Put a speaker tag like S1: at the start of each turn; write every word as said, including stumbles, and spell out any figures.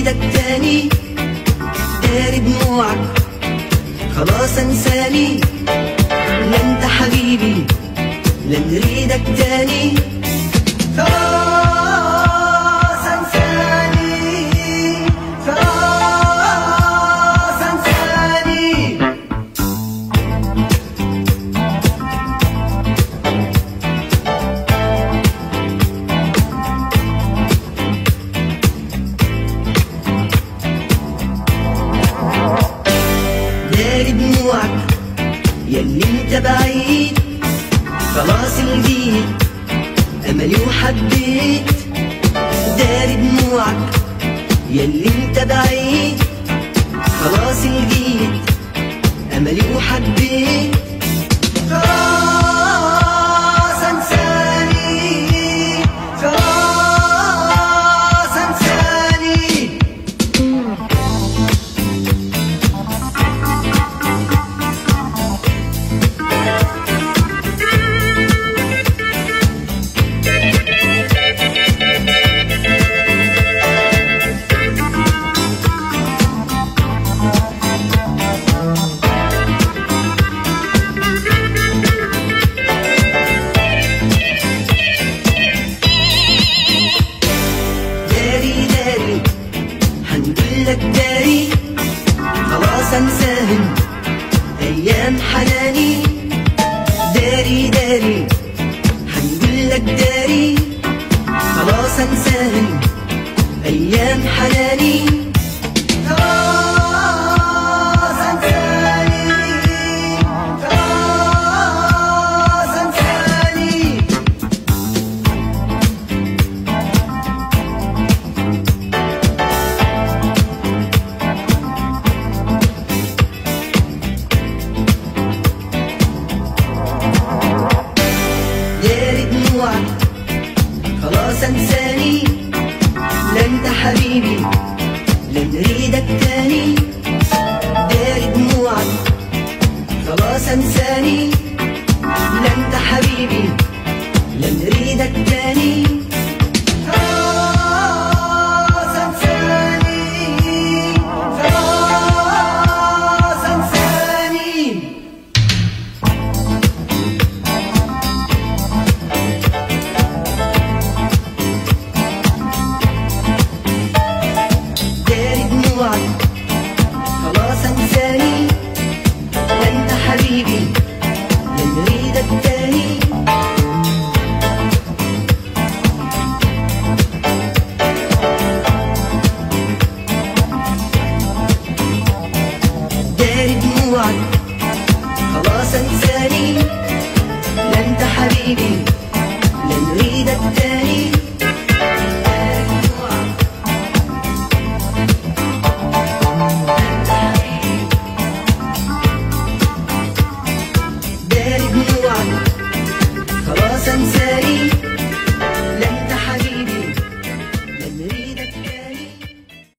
S1: اريدك تاني، داري دموعك خلاص انساني. لا انت حبيبي لا نريدك تاني، خلاص انساني خلاص انساني. داري دموعك ياللي انت بعيد، خلاص لقيت املي وحبيت. داري دموعك ياللي انت بعيد، خلاص لقيت املي وحبيت. خلاص انساني خلاص انساني. هنقولك داري خلاص انساهم ايام حناني. داري داري هنقولك داري خلاص انساهم ايام حناني.